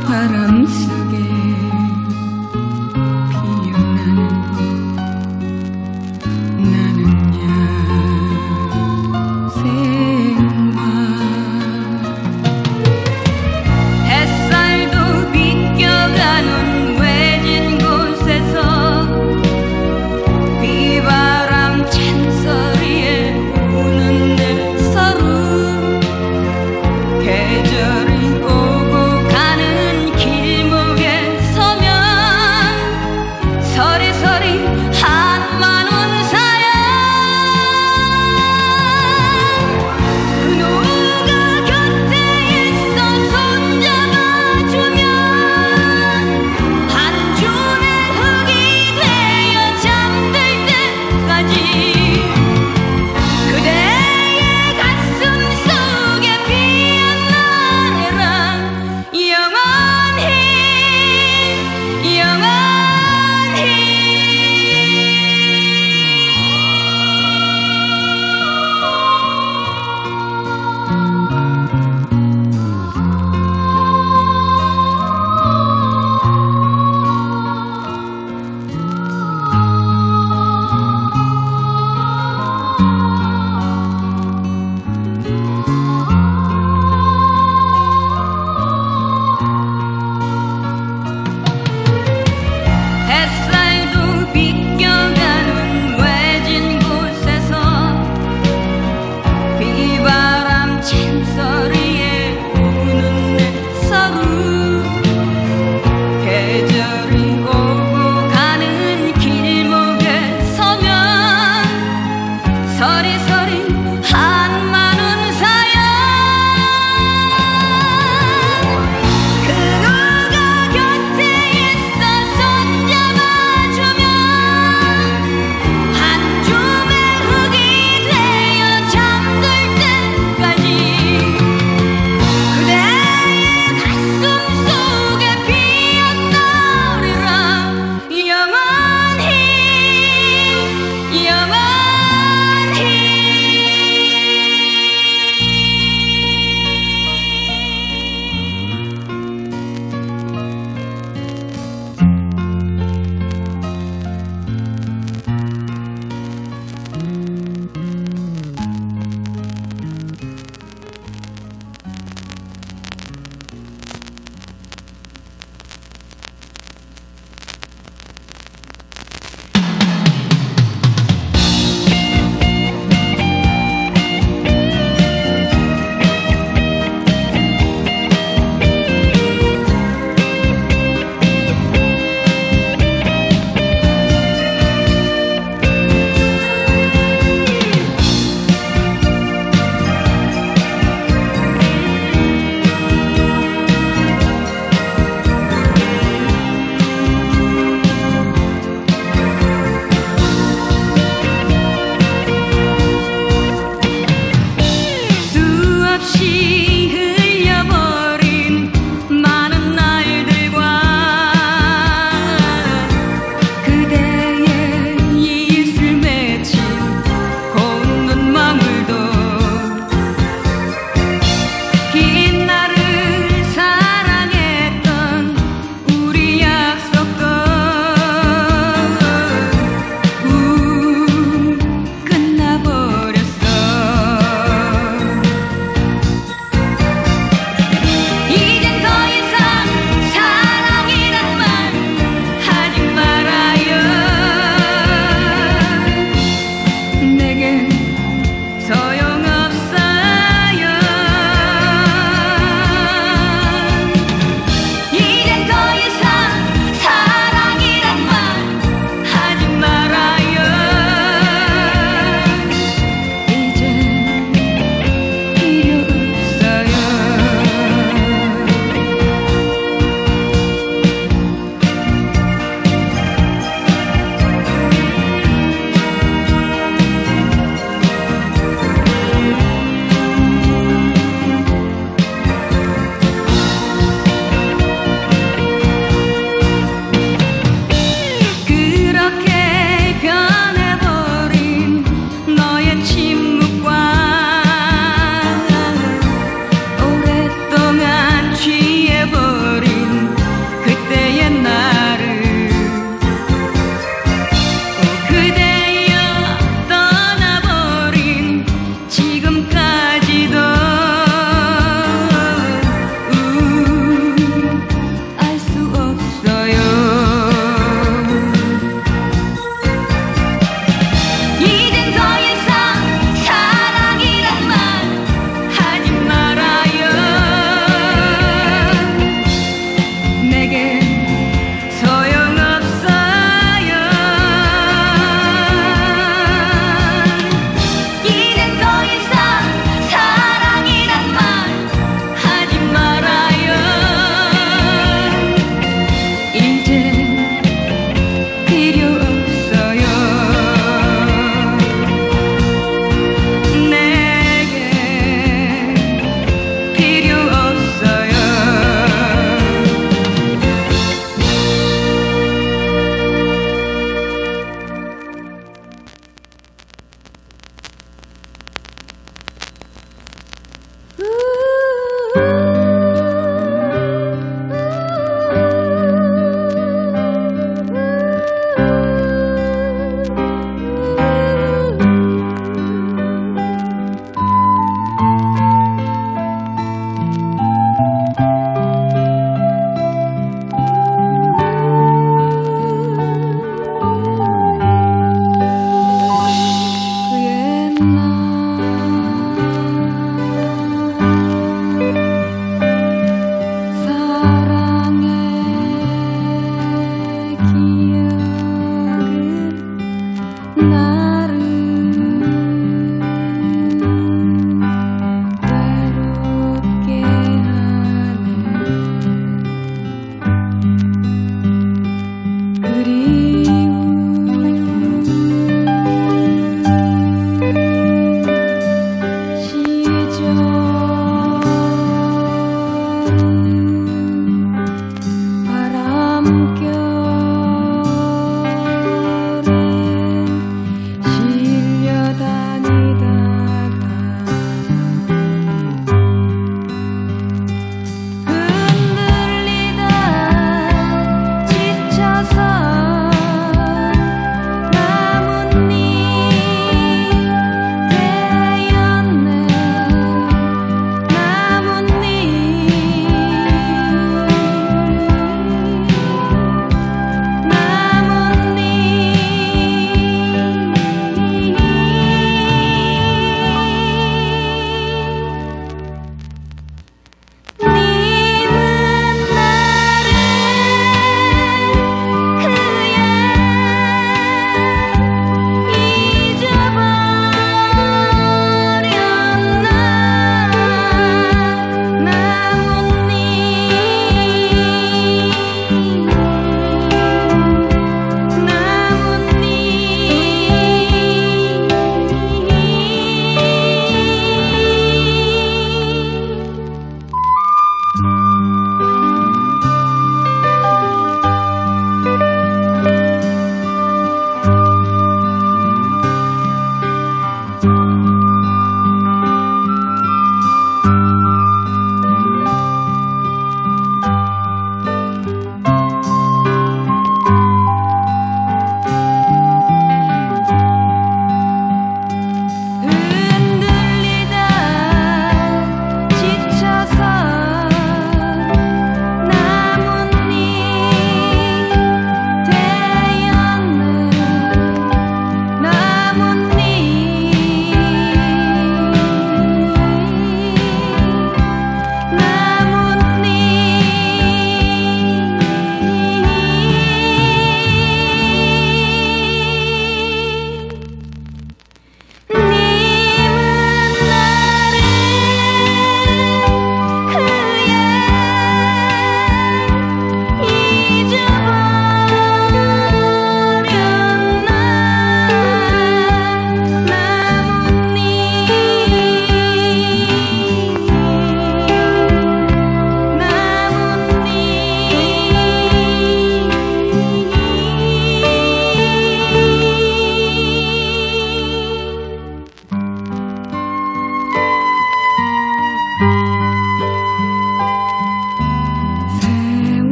바람 속에 피어나는 나는 야생화 햇살도 비껴가는 외진 곳에서 비바람 찬소리에 우는 내 서로 계절이 오고 가는 길목에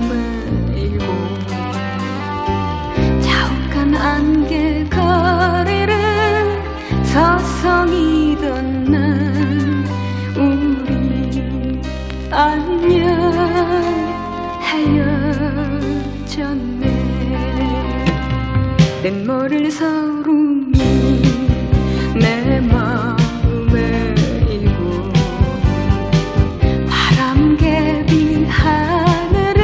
매이고 자욱한 안개 거리를 서성이던 날 우리 안녕 헤어졌네. 냇물을 서름이 내 마음에 일고 바람개비 하늘을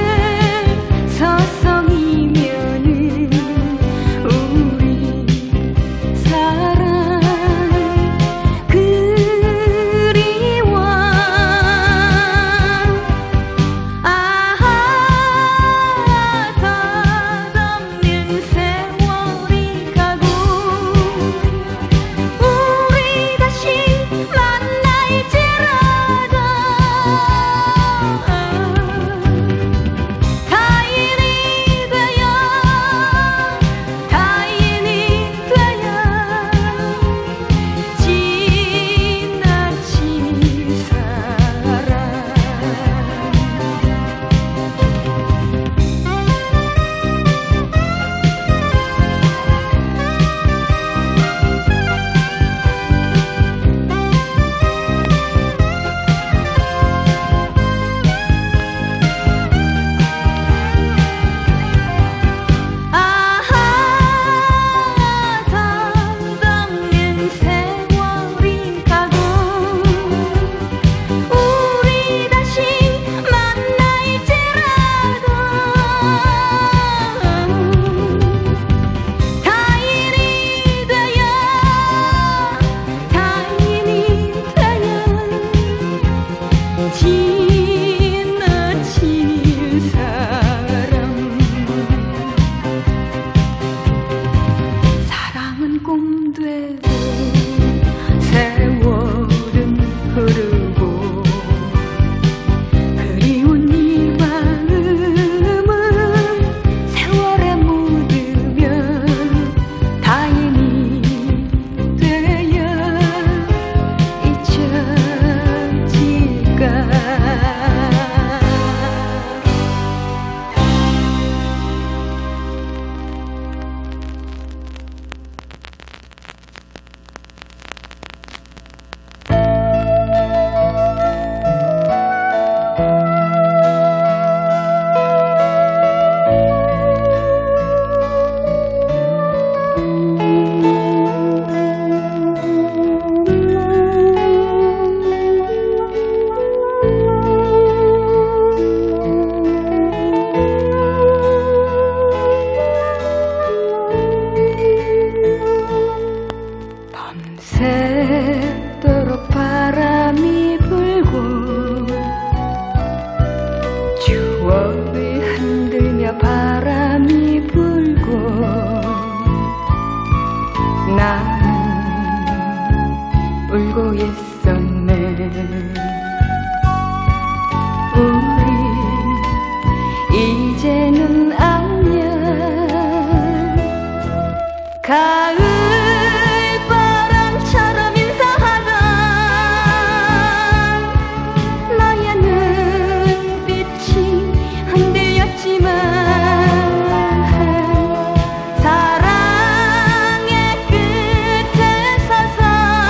서성이면은 우리 사랑 그리워. 덧없는 세월이 가고 우리 다시 만날지라도 타인이 되어 지나칠 사람. 덧없는 세월이 가고 우리 다시 만날지라도 타인이 되어 지나칠 사람. 사랑은 꿈되고 세월은 흐르고 그리운 이 마음은 세월에 묻으면 타인이 되어 잊혀질까. 밤새도록 바람이 불고 추억을 흔들며 바람이 불고 나는 울고 있었네. 우리 이제는 안녕. 가을 바람처럼 인사하던 너의 눈빛이 흔들렸지만 사랑의 끝에 서서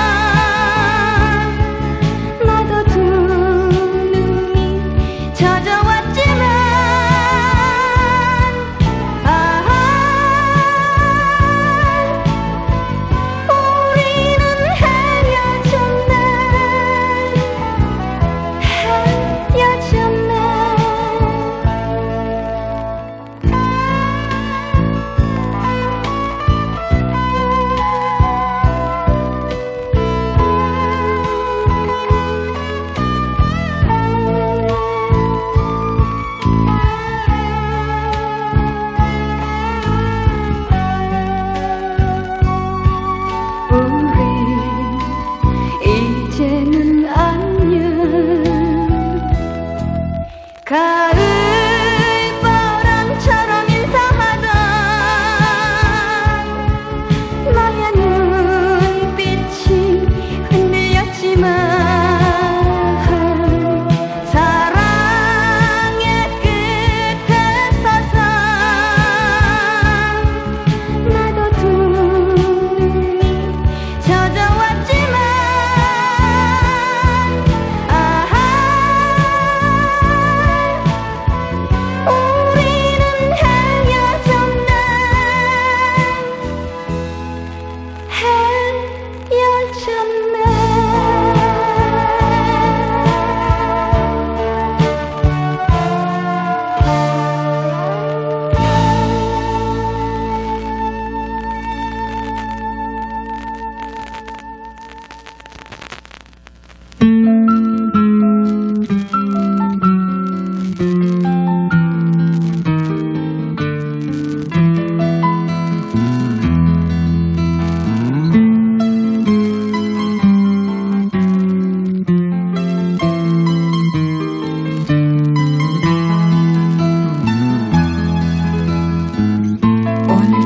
나도 두 눈이 젖어왔지만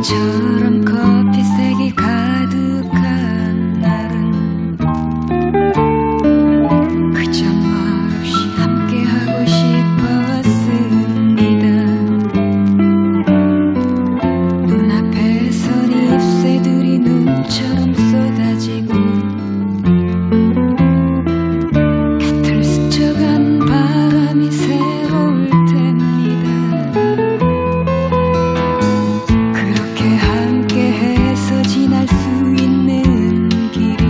오늘처럼 커피색이 가득한 날은 그저 말없이 함께하고 싶었습니다. 눈앞에선 잎새들이 눈처럼 쏟아지고 곁을 스쳐간 바람이 새로울 텐니다. 그렇게 함께해서 지날 수 있는 길이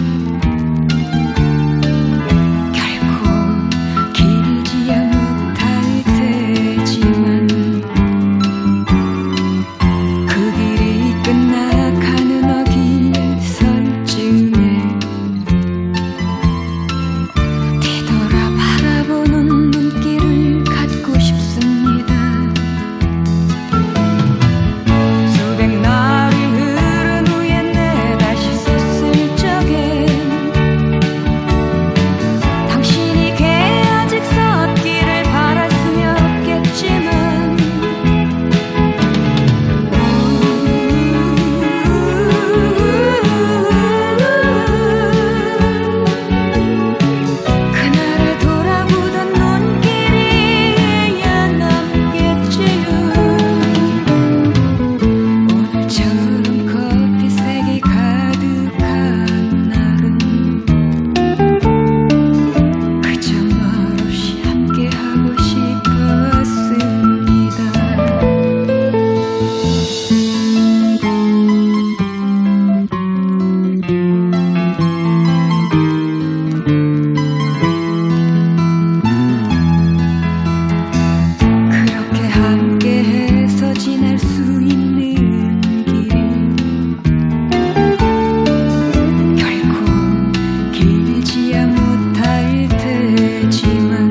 결코 길지야 못할 테지만 그 길이 끝나 가는 어귀에 설 즈음에 뒤돌아 바라보는 눈길을 갖고 싶습니다. 수백 날이 흐른 후에 내 다시 섰을 적엔 당신이 개아직 섰기를 바랐으면 없겠지만 그날을 돌아보던 눈길이야 남겠지요. 오늘처럼 커피색이 가득한 날은 그저 말없이 함께하고 싶었습니다. 그렇게 함께해서 지낼 수 있는 길이 결코 길지야 못할 테지만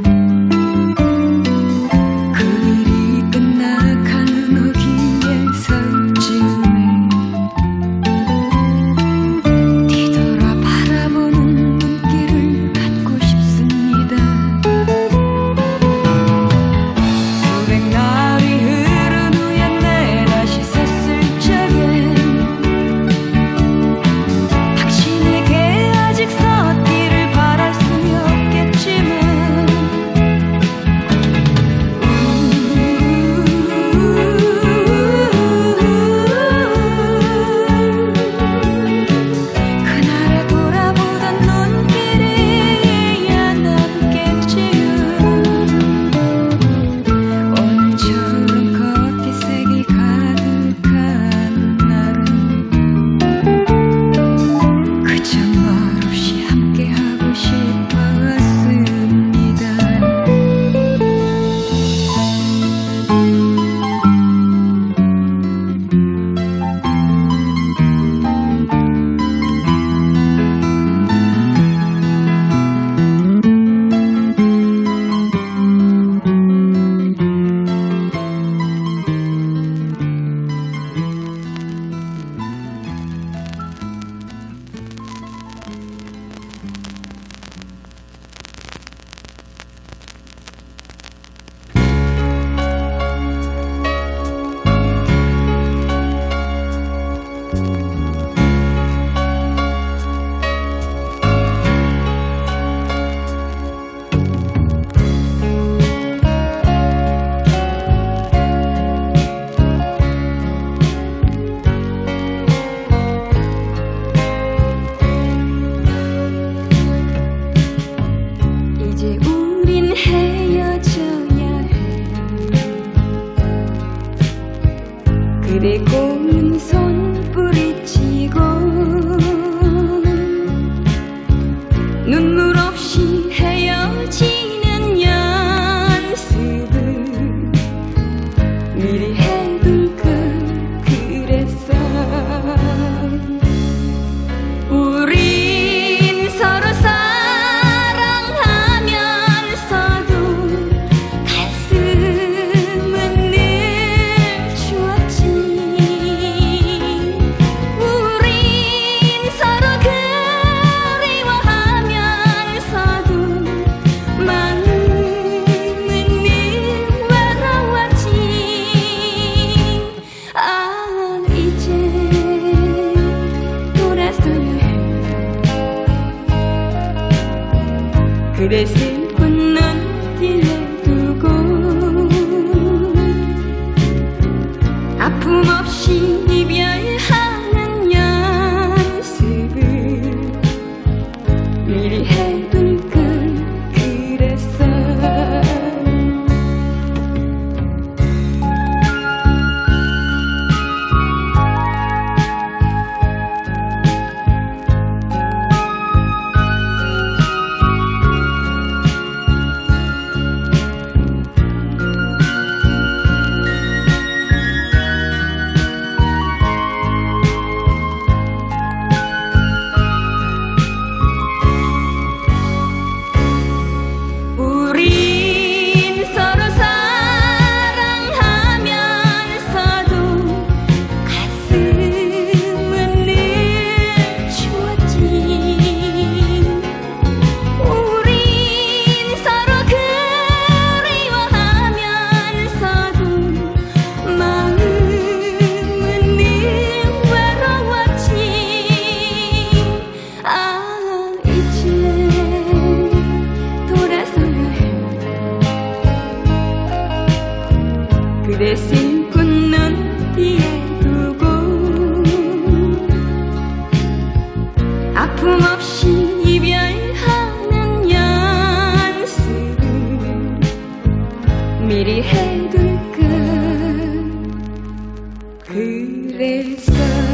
그 길이 끝나 가는 어귀에 설 즈음에 뒤돌아 바라보는 눈길을 갖고 싶습니다. 수백 날이 흐른 후에 내 다시 섰을 적엔 당신에게 아직 섰기를 바랐으면 없겠지만 그날을 돌아보던 눈길이야 남겠지요. 오늘처럼 커피색이 가득한 날은 그저 말없이 함께하고 싶었습니다. 이제 우린 헤어져야 해. 그리고는 손부리치고 눈물 없이 헤어지는 연습을 미리 해둘 걸 그랬어. 우린 서로 사랑하면서도 가슴은 늘 추웠지. 그대 슬픈 눈 뒤에 두고 아픔 없이 이별하는 연습을 미리 해둘 걸 그랬어. 그대 슬픈 눈 뒤에 두고 아픔 없이 이별하는 연습을 미리 해둘 걸 그랬어.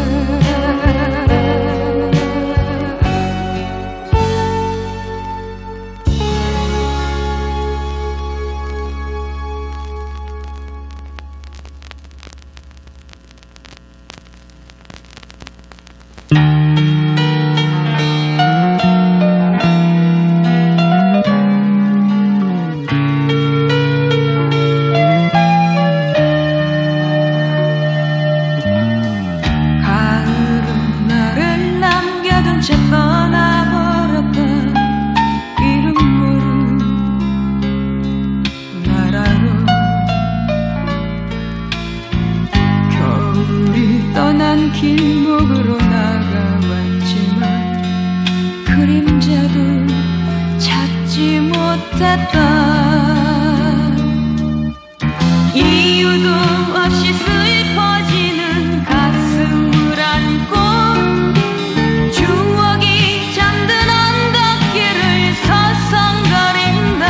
채 떠나버렸다. 이름 모른 나라로 겨울이 떠난 길목으로 나가왔지만 그림자도 찾지 못했다. 이유도 없이 슬퍼지는 가슴을 안고 추억이 잠든 언덕길을 서성거린다.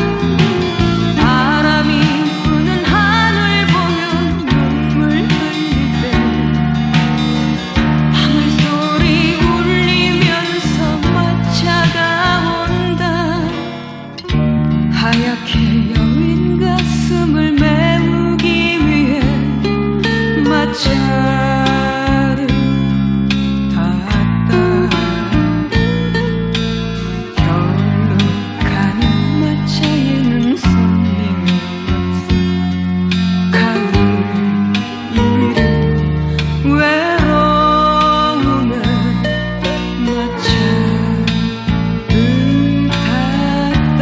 바람이 부는 하늘 보며 눈물 흘릴 때 방울소리 울리면서 마차가 온다. 하얗게 여윈 가슴을 메우기 위해 마차를 탔다. 겨울로 가는 마차에는 손님이 없어. 가을 이른 외로움에 마차를 탔다.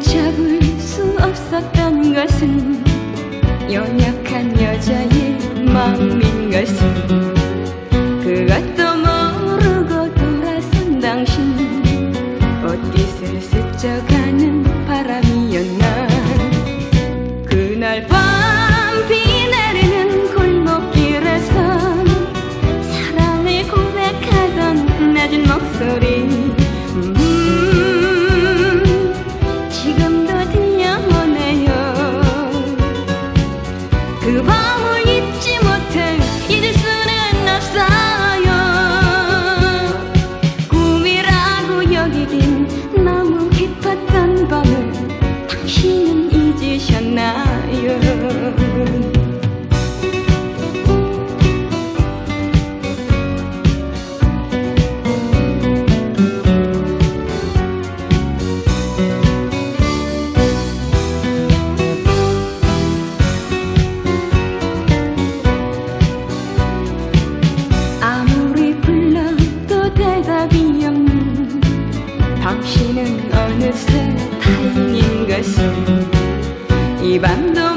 잡을 수 없었던 것은 연약한 여자의 마음인 것을 그것도 모르고 돌아선 당신 옷깃을 스쳐가는 바람이었나. 그날 밤 비 내리는 골목길에서 사랑을 고백하던 낮은 목소리 지금도 들려오네요. 그 밤을 잊지 못해 잊을 수는 없어요. 꿈이라고 여기긴 너무 깊었던 밤을 당신은 잊으셨나요? 아무리 불러도 대답이 없는 당신은 어느새 타인인 것을 이 밤도